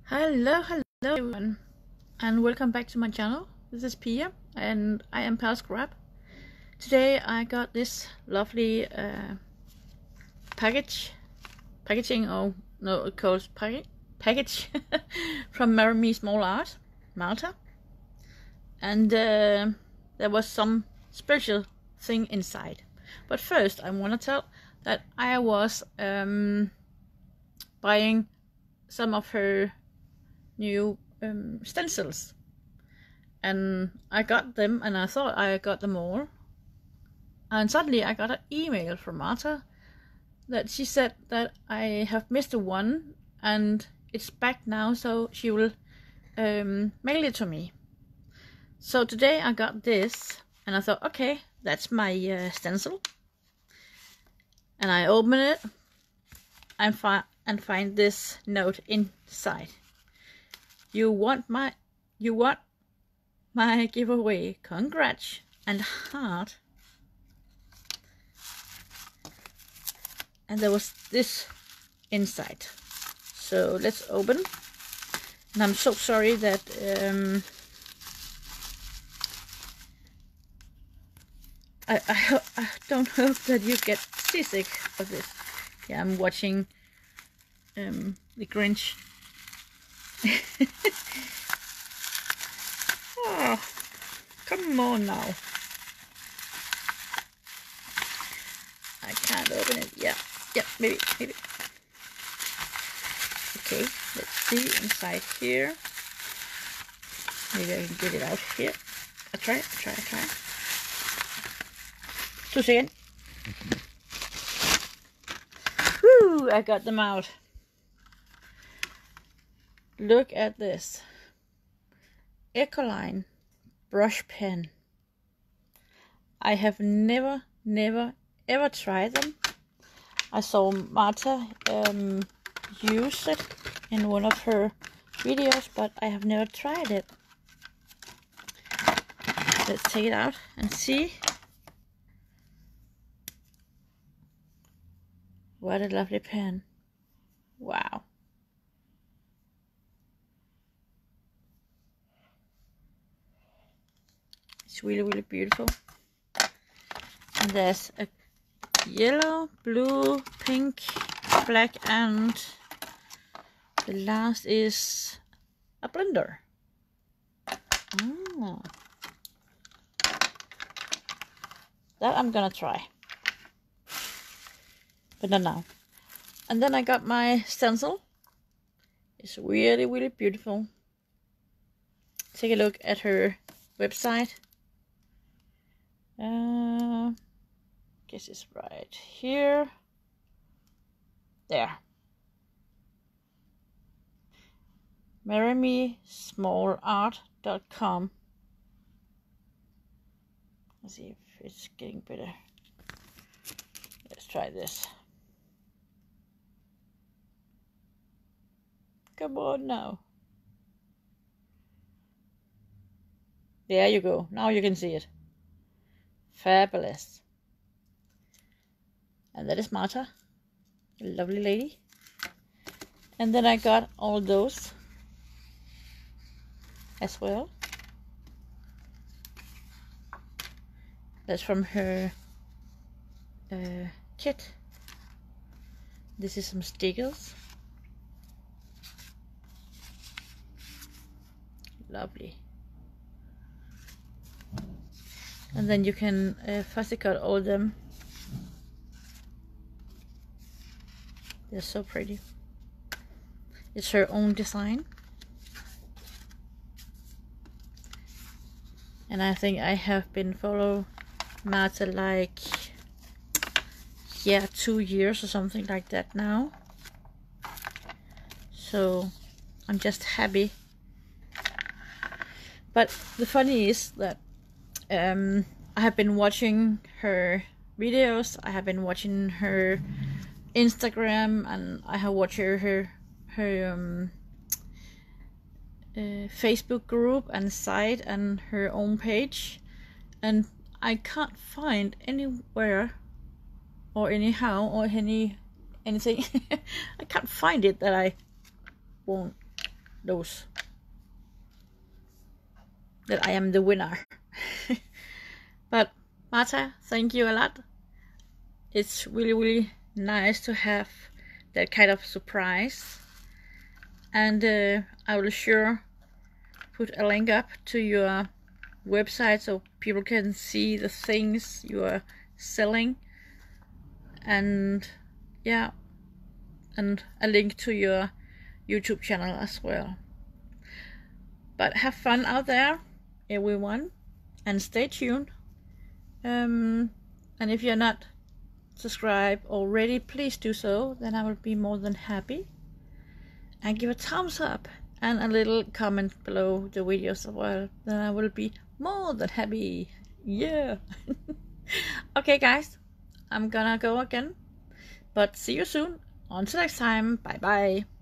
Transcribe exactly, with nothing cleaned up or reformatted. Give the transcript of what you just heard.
Hello, hello everyone, and welcome back to my channel. This is Pia, and I am Palhs. Today I got this lovely uh, package, packaging, or no, it calls package, package from Marry Me Small Art, Malta, and uh, there was some special thing inside. But first, I want to tell that I was um, buying some of her new um, stencils, and I got them, and I thought I got them all, and suddenly I got an email from Marta that she said that I have missed one and it's back now, so she will um, mail it to me. So today I got this, and I thought, okay, that's my uh, stencil, and I open it and, fi and find this note inside. You want my, you want my giveaway? Congrats, and heart. And there was this inside. So let's open. And I'm so sorry that um, I I, I don't hope that you get seasick of this. Yeah, I'm watching um, the Grinch. Oh, come on now. I can't open it. Yeah, yeah, maybe, maybe. Okay, let's see inside here. Maybe I can get it out here. I try, I try, I try. Two seconds. Woo! I got them out. Look at this Ecoline brush pen. I have never, never, ever tried them. I saw Marta um, use it in one of her videos, but I have never tried it. Let's take it out and see. What a lovely pen. Wow. It's really, really beautiful. And there's a yellow, blue, pink, black, and the last is a blender. Oh. That I'm gonna try, but not now. And then I got my stencil. It's really, really beautiful. Take a look at her website. Uh, guess it's right here. There. marry me small art dot com. Let's see if it's getting better. Let's try this. Come on now. There you go. Now you can see it. Fabulous. And that is Marta, a lovely lady. And then I got all those as well. That's from her uh, kit. This is some stickers. Lovely. And then you can uh, fussy cut all of them. They're so pretty. It's her own design. And I think I have been follow Marta like, yeah, two years or something like that now. So I'm just happy. But the funny is that Um, I have been watching her videos, I have been watching her Instagram, and I have watched her her, her um, uh, Facebook group and site and her own page, and I can't find anywhere or anyhow or any anything I can't find it that I won't those, that I am the winner. But Marta, thank you a lot. It's really, really nice to have that kind of surprise. And uh, I will sure put a link up to your website so people can see the things you are selling. And yeah, and a link to your YouTube channel as well. But have fun out there, everyone, and stay tuned. Um, and if you're not subscribed already, please do so, then I will be more than happy. And give a thumbs up and a little comment below the videos as well, then I will be more than happy. Yeah. Okay guys, I'm gonna go again, but see you soon. Until next time, bye bye.